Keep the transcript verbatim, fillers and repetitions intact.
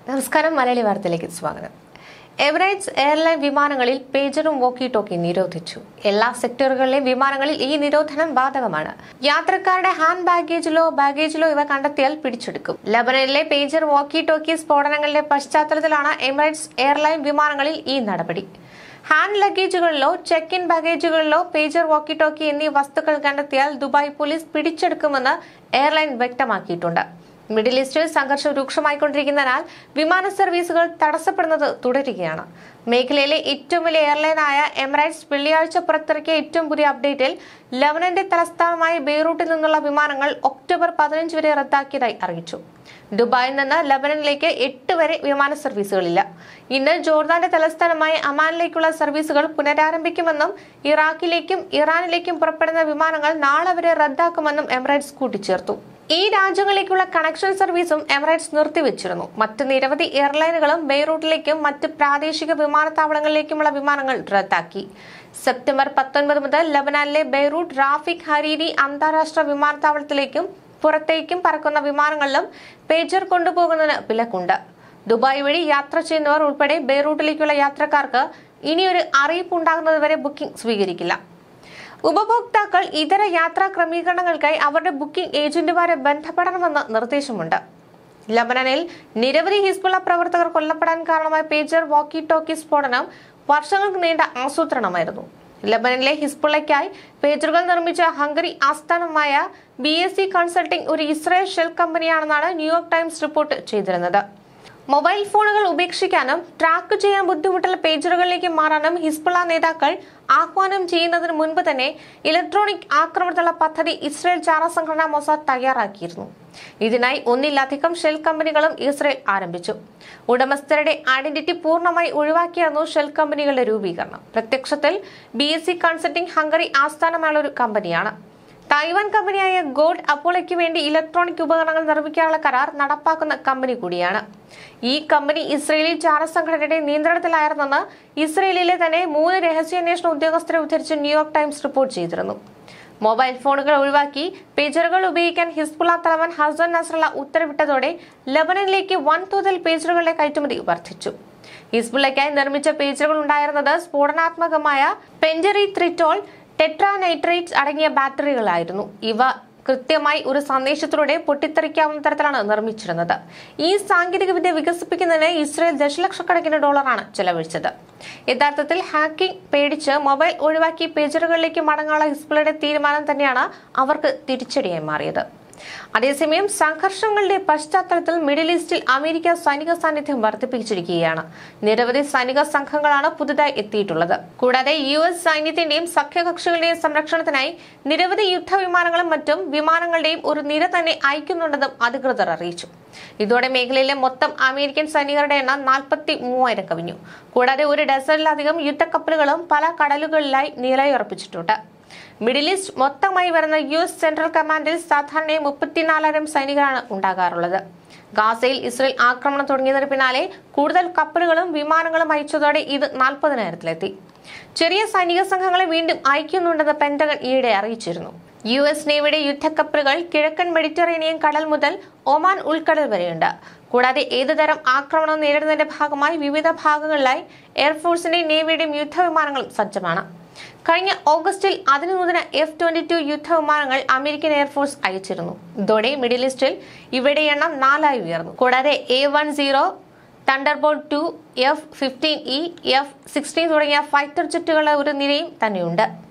നമസ്കാരം, മലയാളി വാർത്തയിലേക്ക് സ്വാഗതം. എമിറേറ്റ്സ് എയർലൈൻ വിമാനങ്ങളിൽ പേജറും വോക്കി ടോക്കി നിരോധിച്ചു. എല്ലാ സെക്ടറുകളിലെയും വിമാനങ്ങളിൽ ഈ നിരോധനം ബാധകമാണ്. യാത്രക്കാരുടെ ഹാൻഡ് ബാഗേജിലോ ബാഗേജിലോ ഇവ കണ്ടെത്തിയാൽ പിടിച്ചെടുക്കും. ലബനനിലെ പേജർ വോക്കി ടോക്കി സ്ഫോടനങ്ങളുടെ പശ്ചാത്തലത്തിലാണ് എമിറേറ്റ്സ് എയർലൈൻ വിമാനങ്ങളിൽ ഈ നടപടി. ഹാൻഡ് ലഗേജുകളിലോ ചെക്ക് ഇൻ ബാഗേജുകളിലോ പേജർ വോക്കി ടോക്കി എന്നീ വസ്തുക്കൾ കണ്ടെത്തിയാൽ ദുബായ് പോലീസ് പിടിച്ചെടുക്കുമെന്ന് എയർലൈൻ വ്യക്തമാക്കിയിട്ടുണ്ട്. മിഡിൽ ഈസ്റ്റിൽ സംഘർഷം രൂക്ഷമായിക്കൊണ്ടിരിക്കുന്നതിനാൽ വിമാന സർവീസുകൾ തടസ്സപ്പെടുന്നത് തുടരുകയാണ്. മേഖലയിലെ ഏറ്റവും വലിയ എയർലൈനായ എമിറേറ്റ്സ് വെള്ളിയാഴ്ച പുറത്തിറക്കിയ ഏറ്റവും പുതിയ അപ്ഡേറ്റിൽ ലബനന്റെ തലസ്ഥാനമായ ബെയ്റൂട്ടിൽ നിന്നുള്ള വിമാനങ്ങൾ ഒക്ടോബർ പതിനഞ്ച് വരെ റദ്ദാക്കിയതായി അറിയിച്ചു. ദുബായിൽ നിന്ന് ലബനനിലേക്ക് എട്ട് വരെ വിമാന സർവീസുകളില്ല. ഇന്ന് ജോർദാന്റെ തലസ്ഥാനമായ അമാനിലേക്കുള്ള സർവീസുകൾ പുനരാരംഭിക്കുമെന്നും ഇറാഖിലേക്കും ഇറാനിലേക്കും പുറപ്പെടുന്ന വിമാനങ്ങൾ നാളെ വരെ റദ്ദാക്കുമെന്നും എമിറേറ്റ്സ് കൂട്ടിച്ചേർത്തു. ഈ രാജ്യങ്ങളിലേക്കുള്ള കണക്ഷൻ സർവീസും എമിറേറ്റ്സ് നിർത്തിവെച്ചിരുന്നു. മറ്റ് നിരവധി എയർലൈനുകളും ബെയ്റൂട്ടിലേക്കും മറ്റ് പ്രാദേശിക വിമാനത്താവളങ്ങളിലേക്കുമുള്ള വിമാനങ്ങൾ റദ്ദാക്കി. സെപ്റ്റംബർ പത്തൊൻപത് മുതൽ ലബനാനിലെ ബെയ്റൂട്ട് റാഫിക് ഹരീരി അന്താരാഷ്ട്ര വിമാനത്താവളത്തിലേക്കും പുറത്തേക്കും പറക്കുന്ന വിമാനങ്ങളിലും പേജർ കൊണ്ടുപോകുന്നതിന് വിലക്കുണ്ട്. ദുബായ് വഴി യാത്ര ചെയ്യുന്നവർ ഉൾപ്പെടെ ബെയ്റൂട്ടിലേക്കുള്ള യാത്രക്കാർക്ക് ഇനിയൊരു അറിയിപ്പ് ഉണ്ടാകുന്നതുവരെ ബുക്കിംഗ് സ്വീകരിക്കില്ല. ഉപഭോക്താക്കൾ ഇതര യാത്രാ ക്രമീകരണങ്ങൾക്കായി അവരുടെ ബുക്കിംഗ് ഏജന്റുമാരെ ബന്ധപ്പെടണമെന്ന് നിർദ്ദേശമുണ്ട്. ലബനനിൽ നിരവധി ഹിസ്ബുള്ള പ്രവർത്തകർ കൊല്ലപ്പെടാൻ കാരണമായ പേജർ വോക്കി ടോക്കി സ്ഫോടനം വർഷങ്ങൾക്ക് നീണ്ട ആസൂത്രണമായിരുന്നു. ലബനനിലെ ഹിസ്ബുള്ളയ്ക്കായി പേജറുകൾ നിർമ്മിച്ച ഹംഗറി ആസ്ഥാനമായ ബി എസ് സി കൺസൾട്ടിംഗ് ഒരു ഇസ്രായേൽ ഷെൽ കമ്പനിയാണെന്നാണ് ന്യൂയോർക്ക് ടൈംസ് റിപ്പോർട്ട് ചെയ്തിരുന്നത്. മൊബൈൽ ഫോണുകൾ ഉപേക്ഷിക്കാനും ട്രാക്ക് ചെയ്യാൻ ബുദ്ധിമുട്ടുള്ള പേജറുകളിലേക്ക് മാറാനും ഹിസ്ബുള്ള നേതാക്കൾ ആഹ്വാനം ചെയ്യുന്നതിന് മുൻപ് തന്നെ ഇലക്ട്രോണിക് ആക്രമണത്തിനുള്ള പദ്ധതി ഇസ്രായേൽ ചാരസംഘടന മൊസാദ് തയ്യാറാക്കിയിരുന്നു. ഇതിനായി ഒന്നിലധികം ഷെൽ കമ്പനികളും ഇസ്രായേൽ ആരംഭിച്ചു. ഉടമസ്ഥരുടെ ഐഡന്റിറ്റി പൂർണ്ണമായി ഒഴിവാക്കിയായിരുന്നു ഷെൽ കമ്പനികളുടെ രൂപീകരണം. പ്രത്യക്ഷത്തിൽ B S C consulting Hungary ആസ്ഥാനമായ ഒരു കമ്പനിയാണ്. തായ്വാൻ കമ്പനിയായ ഗോഡ് അപ്പോളയ്ക്ക് വേണ്ടി ഇലക്ട്രോണിക് ഉപകരണങ്ങൾ നിർമ്മിക്കാനുള്ള കരാർ നടപ്പാക്കുന്ന കമ്പനി കൂടിയാണ്. ഈ കമ്പനി ഇസ്രയേലി ചാരസംഘടനയുടെ നിയന്ത്രണത്തിലായിരുന്നെന്ന് ഇസ്രയേലിലെ തന്നെ മൂന്ന് രഹസ്യാന്വേഷണ ഉദ്യോഗസ്ഥരെ ഉദ്ധരിച്ച് ന്യൂയോർക്ക് ടൈംസ് റിപ്പോർട്ട് ചെയ്തിരുന്നു. മൊബൈൽ ഫോണുകൾ ഒഴിവാക്കി പേജറുകൾ ഉപയോഗിക്കാൻ ഹിസ്ബുള്ള തലവൻ ഹസൻ നസ്രള്ള ഉത്തരവിട്ടതോടെ ലബനനിലേക്ക് വൻതോതിൽ പേജറുകളുടെ കയറ്റുമതി വർദ്ധിച്ചു. ഹിസ്ബുള്ളയ്ക്കായി നിർമ്മിച്ച പേജറുകൾ ഉണ്ടായിരുന്നത് സ്ഫോടനാത്മകമായ പെന്ററിത്രിറ്റോൾ ടെട്രാനൈട്രേറ്റ്സ് അടങ്ങിയ ബാറ്ററികളായിരുന്നു. ഇവ കൃത്യമായി ഒരു സന്ദേശത്തിലൂടെ പൊട്ടിത്തെറിക്കാവുന്ന തരത്തിലാണ് നിർമ്മിച്ചിരുന്നത്. ഈ സാങ്കേതികവിദ്യ വികസിപ്പിക്കുന്നതിന് ഇസ്രായേൽ ദശലക്ഷക്കണക്കിന് ഡോളറാണ് ചെലവഴിച്ചത്. യഥാർത്ഥത്തിൽ ഹാക്കിംഗ് പേടിച്ച് മൊബൈൽ ഒഴിവാക്കി പേജറുകളിലേക്ക് മടങ്ങാനുള്ള ഹിസ്ബുള്ളയുടെ തീരുമാനം തന്നെയാണ് അവർക്ക് തിരിച്ചടിയായി മാറിയത്. അതേസമയം സംഘർഷങ്ങളുടെ പശ്ചാത്തലത്തിൽ മിഡിൽ ഈസ്റ്റിൽ അമേരിക്ക സൈനിക സാന്നിധ്യം വർദ്ധിപ്പിച്ചിരിക്കുകയാണ്. നിരവധി സൈനിക സംഘങ്ങളാണ് പുതുതായി എത്തിയിട്ടുള്ളത്. കൂടാതെ യു എസ് സൈന്യത്തിന്റെയും സഖ്യകക്ഷികളുടെയും സംരക്ഷണത്തിനായി നിരവധി യുദ്ധവിമാനങ്ങളും മറ്റും വിമാനങ്ങളുടെയും ഒരു നിര തന്നെ അയക്കുന്നുണ്ടെന്നും അധികൃതർ അറിയിച്ചു. ഇതോടെ മേഖലയിലെ മൊത്തം അമേരിക്കൻ സൈനികരുടെ എണ്ണം നാൽപ്പത്തി മൂവായിരം കവിഞ്ഞു. കൂടാതെ ഒരു ഡസനിലധികം യുദ്ധക്കപ്പലുകളും പല കടലുകളിലായി നിലയുറപ്പിച്ചിട്ടുണ്ട്. മിഡിൽ ഈസ്റ്റ് മൊത്തമായി വരുന്ന യു എസ് സെൻട്രൽ കമാൻഡിൽ സാധാരണ മുപ്പത്തിനാലായിരം സൈനികരാണ് ഉണ്ടാകാറുള്ളത്. ഗാസയിൽ ഇസ്രയേൽ ആക്രമണം തുടങ്ങിയതിന് പിന്നാലെ കൂടുതൽ കപ്പലുകളും വിമാനങ്ങളും അയച്ചതോടെ ഇത് നാൽപ്പതിനായിരത്തിലെത്തി. ചെറിയ സൈനിക സംഘങ്ങളെ വീണ്ടും അയക്കുന്നുണ്ടെന്ന് പെന്റഗൺ ഈയിടെ അറിയിച്ചിരുന്നു. യു എസ് നേവിയുടെ യുദ്ധക്കപ്പലുകൾ കിഴക്കൻ മെഡിറ്ററേനിയൻ കടൽ മുതൽ ഒമാൻ ഉൾക്കടൽ വരെയുണ്ട്. കൂടാതെ ഏതുതരം ആക്രമണം നേരിടുന്നതിന്റെ ഭാഗമായി വിവിധ ഭാഗങ്ങളിലായി എയർഫോഴ്സിന്റെയും നേവിയുടെയും യുദ്ധവിമാനങ്ങളും സജ്ജമാണ്. കഴിഞ്ഞ ഓഗസ്റ്റിൽ അതിനൂതന എഫ് ട്വന്റി ടു യുദ്ധവിമാനങ്ങൾ അമേരിക്കൻ എയർഫോഴ്സ് അയച്ചിരുന്നു. ഇതോടെ മിഡിൽ ഈസ്റ്റിൽ ഇവയുടെ എണ്ണം നാലായി ഉയർന്നു. കൂടാതെ A one zero, thunderbolt two, F fifteen E, F sixteen തുടങ്ങിയ ഫൈറ്റർ ജെറ്റുകളുടെ ഒരു നിരയും തന്നെയുണ്ട്.